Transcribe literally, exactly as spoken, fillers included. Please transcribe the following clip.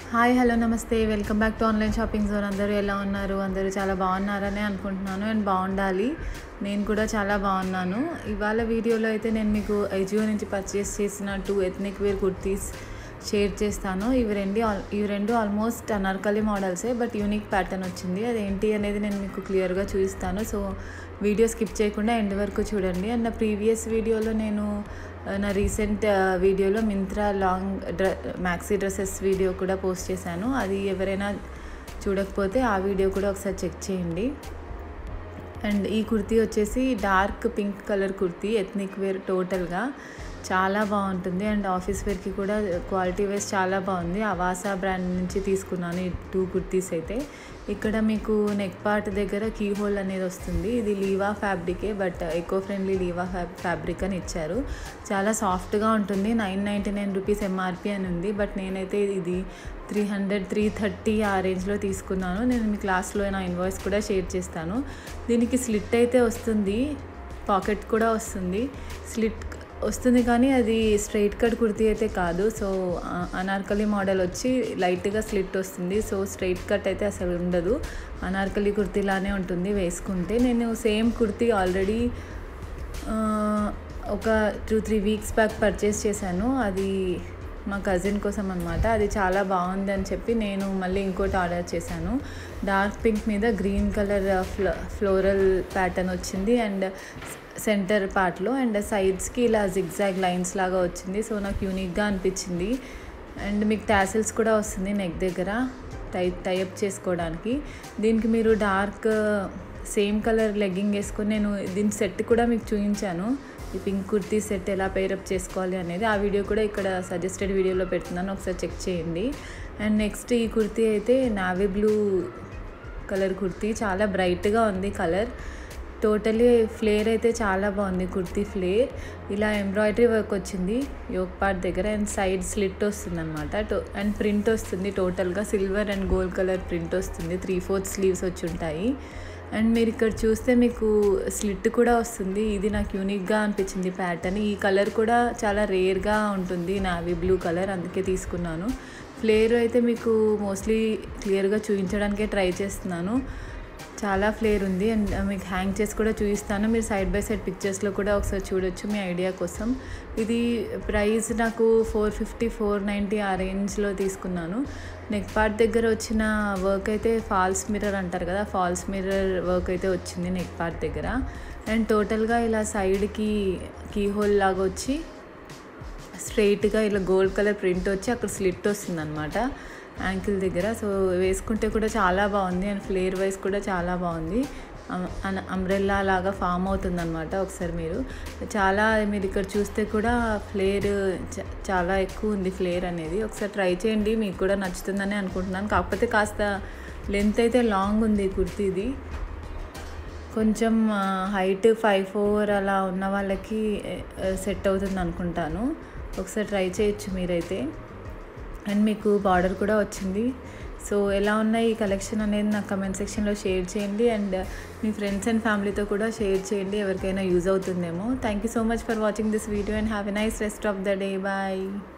Hi hello నమస్తే welcome back to online shopping zone. అందరూ ఎలా ఉన్నారు? అందరూ చాలా బాగున్నారని అనుకుంటున్నాను అండ్ బాగుండాలి. నేను కూడా చాలా బాగున్నాను. ఇవాళ వీడియోలో అయితే నేను మీకు ఐజియో నుంచి పర్చేస్ చేసిన two ethnic wear kurtis share చేస్తాను. ఇవి రెండు ఇవి రెండు ఆల్మోస్ట్ అనార్కలి మోడల్సే, బట్ యూనిక్ ప్యాటర్న్ వచ్చింది. అదేంటి అనేది నేను మీకు క్లియర్గా చూపిస్తాను. సో వీడియో స్కిప్ చేయకుండా ఎండ్ వరకు చూడండి. అండ్ నా ప్రీవియస్ వీడియోలో నేను నా రీసెంట్ వీడియోలో మింత్రా లాంగ్ డ్ర మ్యాక్సీ డ్రెస్సెస్ వీడియో కూడా పోస్ట్ చేశాను. అది ఎవరైనా చూడకపోతే ఆ వీడియో కూడా ఒకసారి చెక్ చేయండి. అండ్ ఈ కుర్తీ వచ్చేసి dark pink colour kurti, ethnic wear టోటల్గా చాలా బాగుంటుంది. అండ్ ఆఫీస్ వేర్కి కూడా క్వాలిటీ వైజ్ చాలా బాగుంది. అవాసా బ్రాండ్ నుంచి తీసుకున్నాను ఈ టూ కుర్తీస్ అయితే. ఇక్కడ మీకు నెక్ పార్ట్ దగ్గర కీ హోల్ అనేది వస్తుంది. ఇది లీవా ఫ్యాబ్రికే, but eco friendly Liva fab fabric అని ఇచ్చారు. చాలా సాఫ్ట్గా ఉంటుంది. Nine ninety nine rupees MRP అని ఉంది, బట్ నేనైతే ఇది త్రీ హండ్రెడ్ త్రీ థర్టీ ఆ రేంజ్లో తీసుకున్నాను. నేను మీ క్లాస్లో నా ఇన్వాయిస్ కూడా షేర్ చేస్తాను. దీనికి స్లిట్ అయితే వస్తుంది, పాకెట్ కూడా వస్తుంది. స్లిట్ వస్తుంది కానీ అది స్ట్రైట్ కట్ కుర్తీ అయితే కాదు. సో అనార్కలి మోడల్ వచ్చి లైట్గా స్లిట్ వస్తుంది. సో స్ట్రైట్ కట్ అయితే అసలు ఉండదు, అనార్కలి కుర్తీలానే ఉంటుంది వేసుకుంటే. నేను సేమ్ కుర్తీ ఆల్రెడీ ఒక two three weeks back purchase చేశాను. అది మా కజిన్ కోసం అనమాట. అది చాలా బాగుంది అని చెప్పి నేను మళ్ళీ ఇంకోటి ఆర్డర్ చేశాను. డార్క్ పింక్ మీద గ్రీన్ కలర్ ఫ్లో ఫ్లోరల్ ప్యాటర్న్ వచ్చింది అండ్ సెంటర్ పార్ట్లో అండ్ సైడ్స్కి ఇలా జిగ్జాగ్ లైన్స్ లాగా వచ్చింది. సో నాకు యూనిక్గా అనిపించింది. అండ్ మీకు టాసిల్స్ కూడా వస్తుంది నెక్ దగ్గర టై టైఅప్ చేసుకోవడానికి. దీనికి మీరు డార్క్ సేమ్ కలర్ లెగ్గింగ్ వేసుకొని, నేను దీని సెట్ కూడా మీకు చూపించాను, ఈ పింక్ కుర్తీ సెట్ ఎలా పేరప్ చేసుకోవాలి అనేది. ఆ వీడియో కూడా ఇక్కడ సజెస్టెడ్ వీడియోలో పెడుతున్నాను, ఒకసారి చెక్ చేయండి. అండ్ నెక్స్ట్ ఈ కుర్తీ అయితే నావీ బ్లూ కలర్ కుర్తీ, చాలా బ్రైట్గా ఉంది కలర్. టోటలీ ఫ్లేర్ అయితే చాలా బాగుంది కుర్తీ ఫ్లేర్. ఇలా ఎంబ్రాయిడరీ వర్క్ వచ్చింది యోక్ పార్ట్ దగ్గర అండ్ సైడ్ స్లిట్ వస్తుంది అనమాట. టో అండ్ ప్రింట్ వస్తుంది, టోటల్గా silver and gold colour print వస్తుంది. త్రీ ఫోర్త్ స్లీవ్స్ వచ్చి ఉంటాయి. అండ్ మీరు ఇక్కడ చూస్తే మీకు స్లిట్ కూడా వస్తుంది. ఇది నాకు యూనిక్గా అనిపించింది ప్యాటర్న్. ఈ కలర్ కూడా చాలా రేర్గా ఉంటుంది, నావీ బ్లూ కలర్, అందుకే తీసుకున్నాను. ఫ్లేర్ అయితే మీకు మోస్ట్లీ క్లియర్గా చూపించడానికే ట్రై చేస్తున్నాను. చాలా ఫ్లేర్ ఉంది అండ్ మీకు హ్యాంగ్ చేసి కూడా చూపిస్తాను. మీరు సైడ్ బై సైడ్ పిక్చర్స్లో కూడా ఒకసారి చూడొచ్చు మీ ఐడియా కోసం. ఇది ప్రైస్ నాకు ఫోర్ ఫిఫ్టీ ఫోర్ నైంటీ ఆ రేంజ్లో తీసుకున్నాను. నెక్ పార్ట్ దగ్గర వచ్చిన వర్క్ అయితే ఫాల్స్ మిర్రర్ అంటారు కదా, ఫాల్స్ మిర్రర్ వర్క్ అయితే వచ్చింది నెక్ పార్ట్ దగ్గర. అండ్ టోటల్గా ఇలా సైడ్కి కీ హోల్ లాగా వచ్చి స్ట్రైట్గా ఇలా గోల్డ్ కలర్ ప్రింట్ వచ్చి అక్కడ స్లిట్ వస్తుంది అనమాట యాంకిల్ దగ్గర. సో వేసుకుంటే కూడా చాలా బాగుంది అండ్ ఫ్లేర్ వైజ్ కూడా చాలా బాగుంది. అంబ్రెల్లా లాగా ఫామ్ అవుతుంది అనమాట. ఒకసారి మీరు చాలా మీరు ఇక్కడ చూస్తే కూడా ఫ్లేర్ చాలా ఎక్కువ ఉంది, ఫ్లేర్ అనేది. ఒకసారి ట్రై చేయండి, మీకు కూడా నచ్చుతుందని అనుకుంటున్నాను. కాకపోతే కాస్త లెంత్ అయితే లాంగ్ ఉంది కుర్తీది. కొంచెం హైట్ ఫైవ్ ఫోర్ అలా ఉన్న వాళ్ళకి సెట్ అవుతుంది అనుకుంటాను. ఒకసారి ట్రై చేయొచ్చు మీరైతే. అండ్ మీకు బార్డర్ కూడా వచ్చింది. సో ఎలా ఉన్నాయి ఈ కలెక్షన్ అనేది నాకు కమెంట్ సెక్షన్లో షేర్ చేయండి. అండ్ మీ ఫ్రెండ్స్ అండ్ ఫ్యామిలీతో కూడా షేర్ చేయండి, ఎవరికైనా యూజ్ అవుతుందేమో. Thank you so much for watching this video and have a nice rest of the day. Bye.